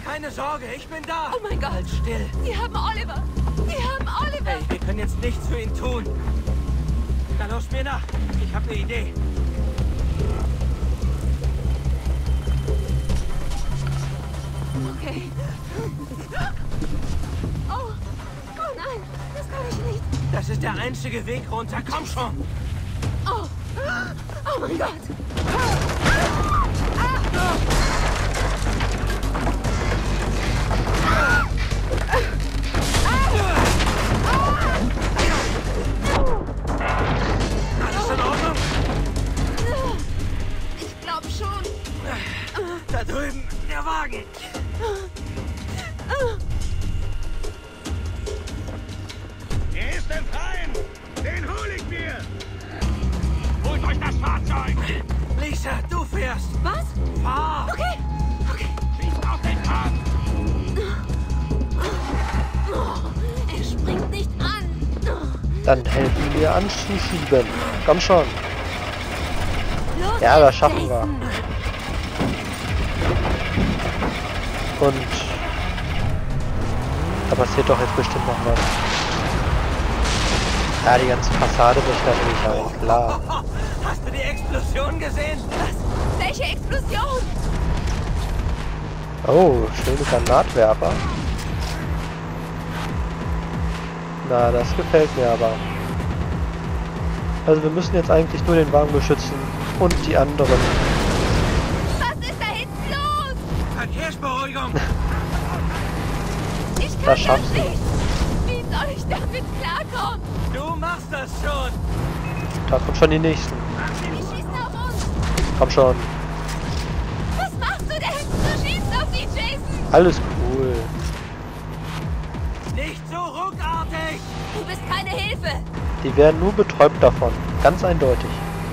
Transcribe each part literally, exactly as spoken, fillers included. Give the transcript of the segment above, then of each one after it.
Keine Sorge, ich bin da. Oh mein Gott. Halt still. Sie haben Oliver. Sie haben Oliver. Hey, wir können jetzt nichts für ihn tun. Dann los mir nach. Ich habe eine Idee. Okay. Oh. Oh nein. Das kann ich nicht. Das ist der einzige Weg runter. Komm schon. Oh. Oh mein Gott. Alles in Ordnung? Ich glaube schon. Da drüben, der Wagen. Er ist im Freien! Den hol ich mir! Holt euch das Fahrzeug! Lisa, du fährst. Was? Fahr. Okay. Okay. Schießt auf den Wagen! Oh, er springt nicht an. Dann helfen wir anzuschieben. Komm schon. Los Ja, das jetzt, schaffen wir. Jason. Und da passiert doch jetzt bestimmt noch was. Ja, die ganze Fassade bricht natürlich ein, klar. Hast du die Explosion gesehen? Was? Welche Explosion? Oh, schöne Granatwerfer. Na, das gefällt mir aber. Also wir müssen jetzt eigentlich nur den Wagen beschützen und die anderen. Was ist da hinten los? Verkehrsberuhigung. Ich kann Das das schaffst du. nicht. Wie soll ich damit klarkommen? Du machst das schon. Da kommen schon die nächsten. Die schießen auf uns. Komm schon. Was machst du denn? Du schießt auf die, Jason. Alles cool. Nicht so ruckartig. Du bist keine Hilfe. Die werden nur betäubt davon. Ganz eindeutig.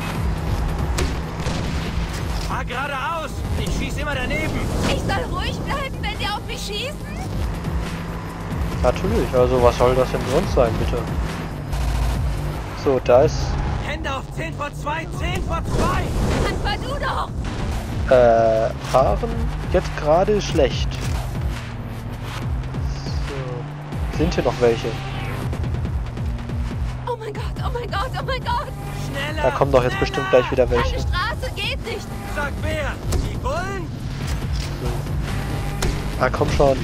Fahr geradeaus. Ich schieß immer daneben. Ich soll ruhig bleiben, wenn die auf mich schießen? Natürlich, also was soll das denn sonst sein, bitte? So, da ist... Hände auf zehn vor zwei, zehn vor zwei. Dann fahr du doch. Äh, fahren jetzt gerade schlecht. So. Sind hier noch welche? Oh mein Gott, oh mein Gott, oh mein Gott. Schneller. Da kommen doch jetzt schneller. bestimmt gleich wieder Eine welche. Straße geht nicht. Sag wer. Die Bullen? Ah, komm schon.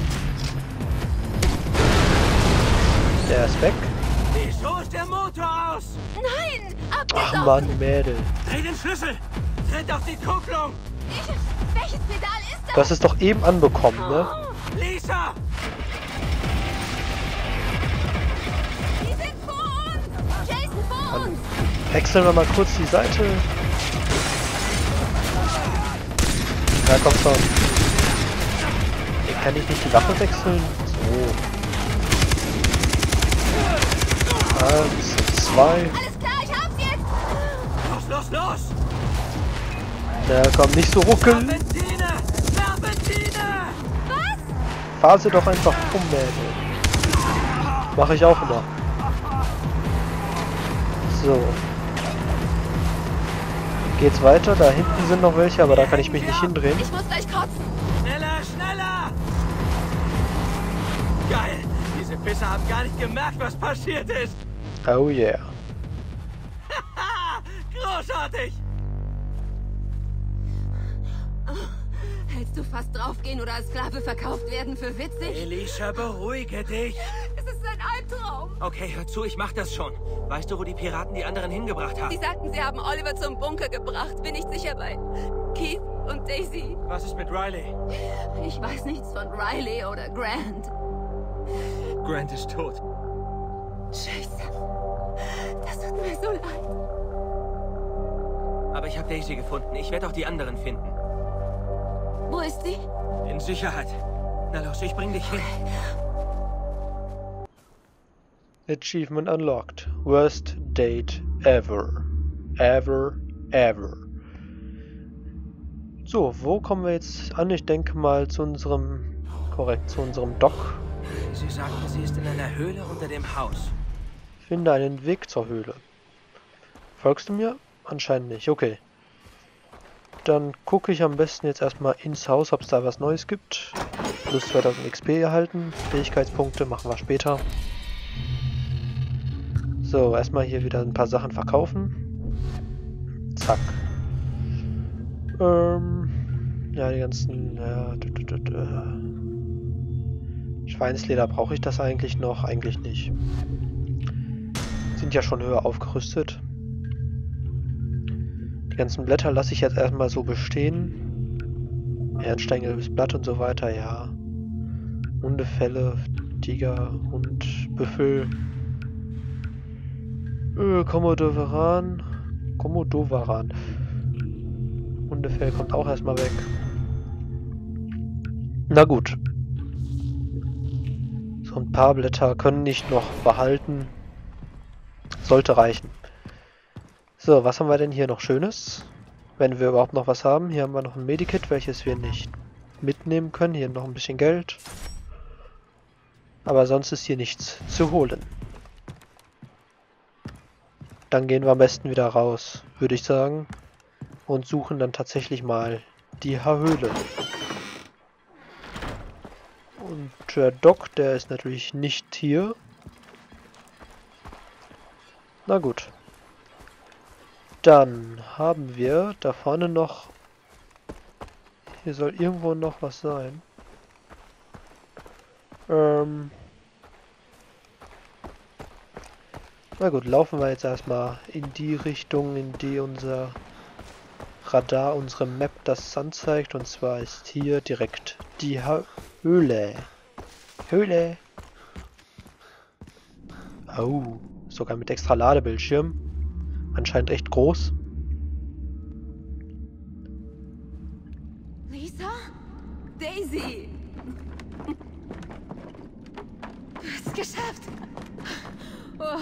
Der ist weg. Wieso ist der Motor aus? Nein, Ach abgesoffen. Mann, Mädel. Dreh den Schlüssel. Tritt auf die Kupplung. Ich, welches Pedal ist das? Du hast es doch eben anbekommen, ne? Oh, Lisa. die sind vor uns. Jason, vor uns. Wechseln wir mal kurz die Seite. Ja, komm schon. Hier kann ich nicht die Waffe wechseln? So. Eins, zwei. Alles klar, ich hab's jetzt. Los, los, los. Na komm, nicht so ruckeln. Serpentine. Serpentine. Was? Fahr sie doch einfach um, Mädel. Mach ich auch immer. So. Geht's weiter? Da hinten sind noch welche, aber da kann ich mich nicht hindrehen. Ich muss gleich kotzen. Schneller, schneller. Geil. Diese Pisser haben gar nicht gemerkt, was passiert ist. Oh yeah. Haha, großartig. Hältst du fast draufgehen oder als Sklave verkauft werden für witzig? Elisha, beruhige dich. Es ist ein Albtraum. Okay, hör zu, ich mach das schon. Weißt du, wo die Piraten die anderen hingebracht haben? Sie sagten, sie haben Oliver zum Bunker gebracht. Bin nicht sicher bei Keith und Daisy. Was ist mit Riley? Ich weiß nichts von Riley oder Grant. Grant ist tot. Jason, das tut mir so leid. Aber ich habe Daisy gefunden. Ich werde auch die anderen finden. Wo ist sie? In Sicherheit. Na los, ich bring dich hin. Achievement unlocked. Worst date ever. Ever, ever. So, wo kommen wir jetzt an? Ich denke mal zu unserem... Korrekt, zu unserem Dock. Sie sagte, sie ist in einer Höhle unter dem Haus. Finde einen Weg zur Höhle. Folgst du mir? Anscheinend nicht. Okay. Dann gucke ich am besten jetzt erstmal ins Haus, ob es da was Neues gibt. plus zweitausend X P erhalten. Fähigkeitspunkte machen wir später. So, erstmal hier wieder ein paar Sachen verkaufen. Zack. Ähm, ja, die ganzen... Ja, d -d -d -d Schweinsleder brauche ich das eigentlich noch? Eigentlich nicht. Sind ja schon höher aufgerüstet. Die ganzen Blätter lasse ich jetzt erstmal so bestehen. Ernsteingelbes Blatt und so weiter, ja. Hundefelle, Tiger, Hund, Büffel. Äh, Komodowaran. Komodowaran. Hundefell kommt auch erstmal weg. Na gut. So ein paar Blätter können nicht noch behalten. Sollte reichen. So, was haben wir denn hier noch Schönes? Wenn wir überhaupt noch was haben. Hier haben wir noch ein Medikit, welches wir nicht mitnehmen können. Hier noch ein bisschen Geld. Aber sonst ist hier nichts zu holen. Dann gehen wir am besten wieder raus, würde ich sagen. Und suchen dann tatsächlich mal die Höhle. Und der Doc, der ist natürlich nicht hier. Na gut. Dann haben wir da vorne noch... Hier soll irgendwo noch was sein. Ähm... Na gut, laufen wir jetzt erstmal in die Richtung, in die unser Radar, unsere Map das anzeigt. Und zwar ist hier direkt die Höhle. Höhle. Oh, sogar mit extra Ladebildschirm. Anscheinend echt groß. Lisa? Daisy! Du hast es geschafft! Oh.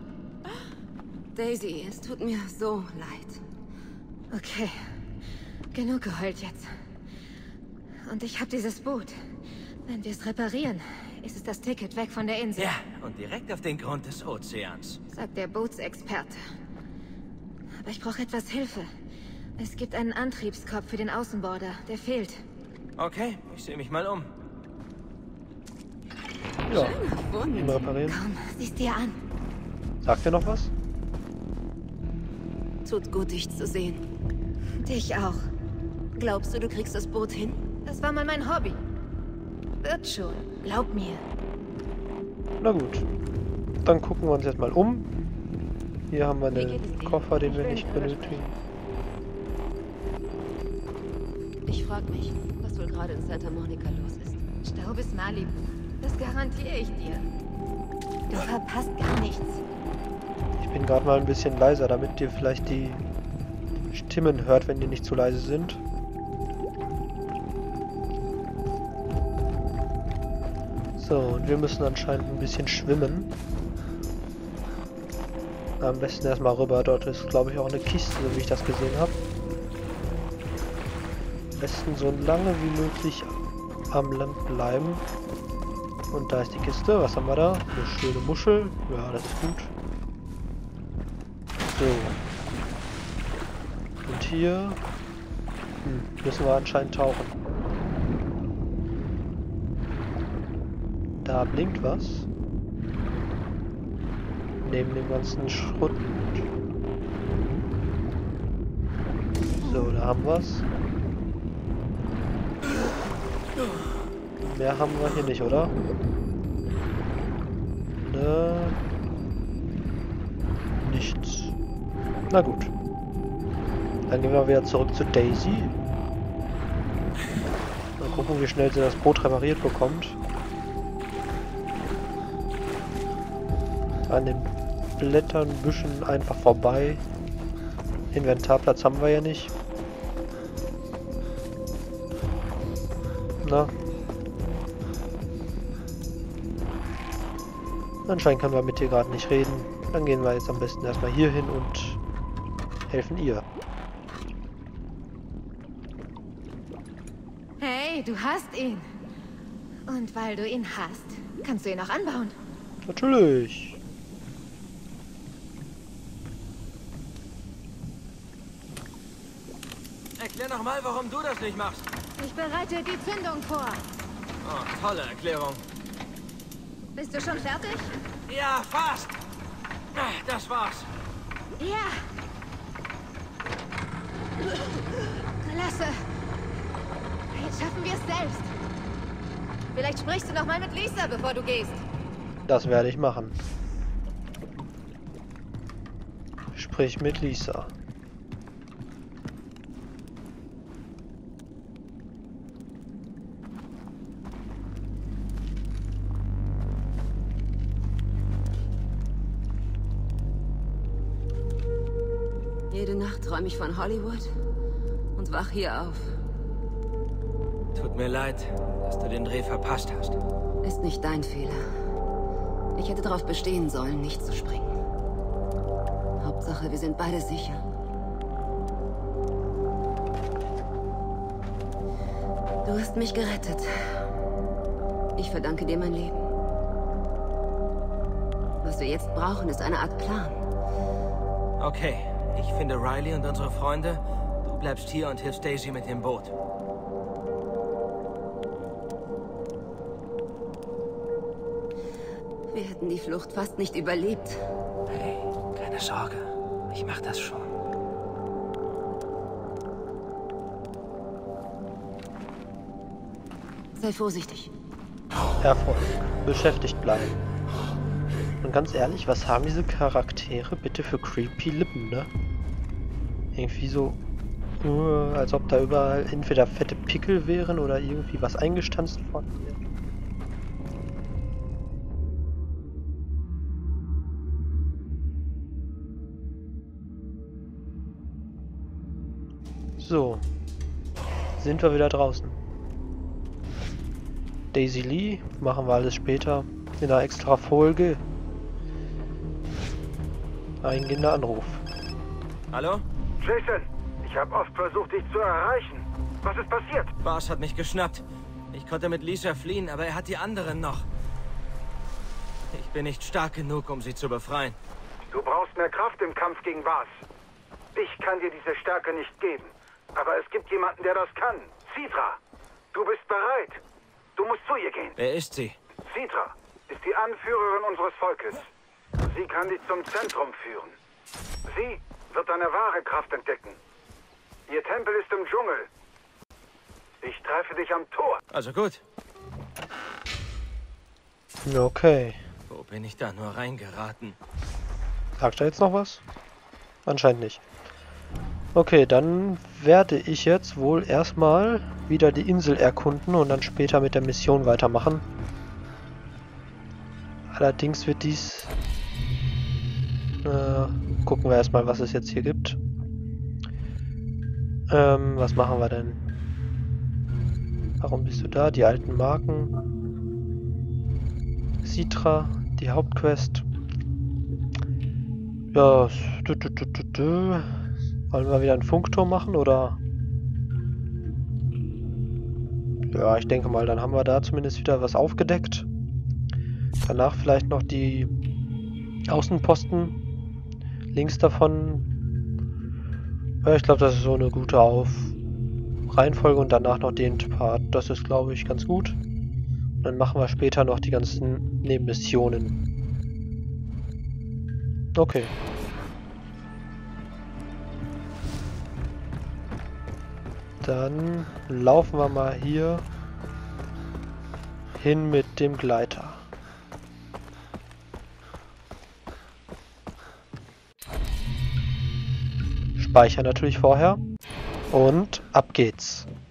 Daisy, es tut mir so leid. Okay, genug geheult jetzt. Und ich habe dieses Boot. Wenn wir es reparieren, ist es das Ticket weg von der Insel. Ja, und direkt auf den Grund des Ozeans. Sagt der Bootsexperte. Aber ich brauche etwas Hilfe. Es gibt einen Antriebskorb für den Außenborder, der fehlt. Okay, ich sehe mich mal um. Ja, Schöner ihn reparieren. Komm, sieh's dir an. Sagt ihr noch was? Tut gut, dich zu sehen. Dich auch. Glaubst du, du kriegst das Boot hin? Das war mal mein Hobby. Wird schon. Glaub mir. Na gut. Dann gucken wir uns jetzt mal um. Hier haben wir einen Koffer, den wir nicht benötigen. Ich frag mich, was wohl gerade in Santa Monica los ist. Staub ist Malibu. Das garantiere ich dir. Du verpasst gar nichts. Ich bin gerade mal ein bisschen leiser, damit ihr vielleicht die Stimmen hört, wenn die nicht zu leise sind. So, und wir müssen anscheinend ein bisschen schwimmen. Am besten erstmal rüber. Dort ist, glaube ich, auch eine Kiste, so wie ich das gesehen habe. Am besten so lange wie möglich am Land bleiben. Und da ist die Kiste. Was haben wir da? Eine schöne Muschel. Ja, das ist gut. So. Und hier hm, müssen wir anscheinend tauchen. Da blinkt was. Neben dem ganzen Schrott. So, da haben wir's. Mehr haben wir hier nicht, oder? Ne. Nichts. Na gut. Dann gehen wir wieder zurück zu Daisy. Mal gucken, wie schnell sie das Boot repariert bekommt. An den Blättern, Büschen einfach vorbei. Inventarplatz haben wir ja nicht. Na. Anscheinend können wir mit ihr gerade nicht reden. Dann gehen wir jetzt am besten erstmal hier hin und helfen ihr. Hey, du hast ihn. Und weil du ihn hast, kannst du ihn auch anbauen. Natürlich. Erklär nochmal, warum du das nicht machst. Ich bereite die Zündung vor. Oh, tolle Erklärung. Bist du schon fertig? Ja, fast. Das war's. Ja. Klasse. Jetzt schaffen wir es selbst. Vielleicht sprichst du noch mal mit Lisa, bevor du gehst. Das werde ich machen. Sprich mit Lisa. Jede Nacht träume ich von Hollywood und wach hier auf. Tut mir leid, dass du den Dreh verpasst hast. Ist nicht dein Fehler. Ich hätte darauf bestehen sollen, nicht zu springen. Hauptsache, wir sind beide sicher. Du hast mich gerettet. Ich verdanke dir mein Leben. Was wir jetzt brauchen, ist eine Art Plan. Okay, ich finde Riley und unsere Freunde. Du bleibst hier und hilfst Daisy mit dem Boot. Wir hätten die Flucht fast nicht überlebt. Hey, keine Sorge. Ich mach das schon. Sei vorsichtig. Erfolg. Beschäftigt bleiben. Und ganz ehrlich, was haben diese Charaktere bitte für creepy Lippen, ne? Irgendwie so, uh, als ob da überall entweder fette Pickel wären oder irgendwie was eingestanzt worden wäre. So, sind wir wieder draußen. Daisy Lee, machen wir alles später in einer extra Folge. Eingehender Anruf. Hallo? Jason, ich habe oft versucht, dich zu erreichen. Was ist passiert? Boss hat mich geschnappt. Ich konnte mit Lisa fliehen, aber er hat die anderen noch. Ich bin nicht stark genug, um sie zu befreien. Du brauchst mehr Kraft im Kampf gegen Bas. Ich kann dir diese Stärke nicht geben. Aber es gibt jemanden, der das kann. Citra, du bist bereit. Du musst zu ihr gehen. Wer ist sie? Citra ist die Anführerin unseres Volkes. Sie kann dich zum Zentrum führen. Sie wird deine wahre Kraft entdecken. Ihr Tempel ist im Dschungel. Ich treffe dich am Tor. Also gut. Okay. Wo bin ich da nur reingeraten? Sagt er jetzt noch was? Anscheinend nicht. Okay, dann werde ich jetzt wohl erstmal wieder die Insel erkunden und dann später mit der Mission weitermachen. Allerdings wird dies... Äh, gucken wir erstmal, was es jetzt hier gibt. Ähm, was machen wir denn? Warum bist du da? Die alten Marken. Citra, die Hauptquest. Ja, du, du, du, du, du. Wollen wir wieder einen Funkturm machen, oder? Ja, ich denke mal, dann haben wir da zumindest wieder was aufgedeckt. Danach vielleicht noch die Außenposten. Links davon. Ja, ich glaube, das ist so eine gute Auf Reihenfolge und danach noch den Part. Das ist, glaube ich, ganz gut. Und dann machen wir später noch die ganzen Nebenmissionen. Okay. Dann laufen wir mal hier hin mit dem Gleiter. Speichern natürlich vorher. Und ab geht's.